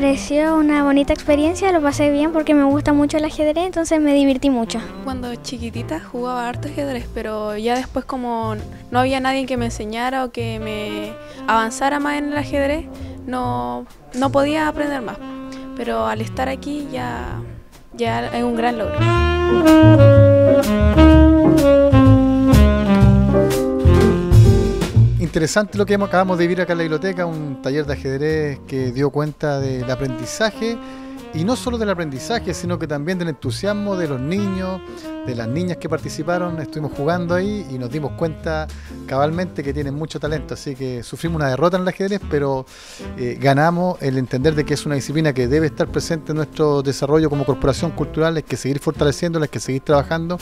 pareció una bonita experiencia, lo pasé bien porque me gusta mucho el ajedrez, entonces me divertí mucho. Cuando chiquitita jugaba harto ajedrez, pero ya después como no había nadie que me enseñara o que me avanzara más en el ajedrez, no podía aprender más. Pero al estar aquí ya es un gran logro. Interesante lo que acabamos de vivir acá en la biblioteca, un taller de ajedrez que dio cuenta del aprendizaje, y no solo del aprendizaje, sino que también del entusiasmo de los niños, de las niñas que participaron. Estuvimos jugando ahí y nos dimos cuenta cabalmente que tienen mucho talento, así que sufrimos una derrota en el ajedrez, pero ganamos el entender de que es una disciplina que debe estar presente en nuestro desarrollo como corporación cultural. Hay que seguir fortaleciéndola, hay que seguir trabajando.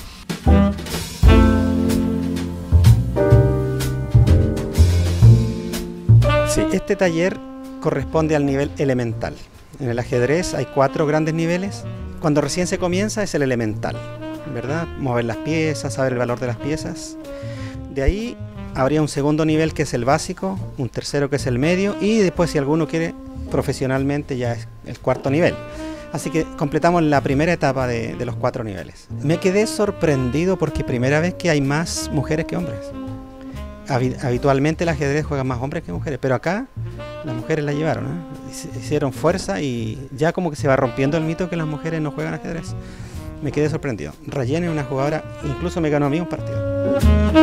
Sí, este taller corresponde al nivel elemental. En el ajedrez hay 4 grandes niveles. Cuando recién se comienza es el elemental, ¿verdad? Mover las piezas, saber el valor de las piezas. De ahí habría un segundo nivel que es el básico, un tercero que es el medio, y después, si alguno quiere profesionalmente, ya es el 4.º nivel. Así que completamos la primera etapa de los 4 niveles. Me quedé sorprendido porque primera vez que hay más mujeres que hombres. Habitualmente el ajedrez juega más hombres que mujeres, pero acá las mujeres la llevaron, ¿eh? Hicieron fuerza y ya como que se va rompiendo el mito que las mujeres no juegan ajedrez. Me quedé sorprendido. Rayen es una jugadora, incluso me ganó a mí un partido.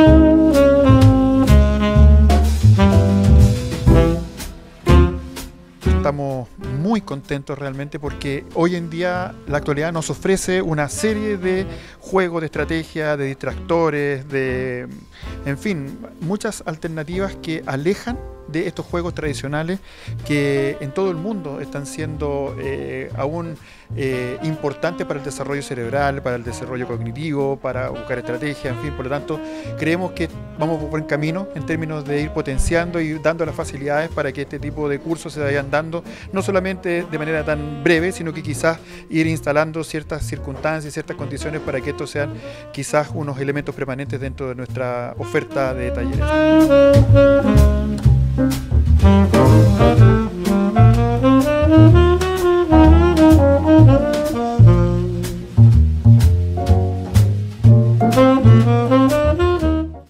Estamos muy contentos realmente porque hoy en día la actualidad nos ofrece una serie de juegos de estrategia, de distractores, en fin, muchas alternativas que alejan de estos juegos tradicionales que en todo el mundo están siendo aún importantes para el desarrollo cerebral, para el desarrollo cognitivo, para buscar estrategias, en fin. Por lo tanto, creemos que vamos por buen camino en términos de ir potenciando y dando las facilidades para que este tipo de cursos se vayan dando, no solamente de manera tan breve, sino que quizás ir instalando ciertas circunstancias, ciertas condiciones para que estos sean quizás unos elementos permanentes dentro de nuestra oferta de talleres.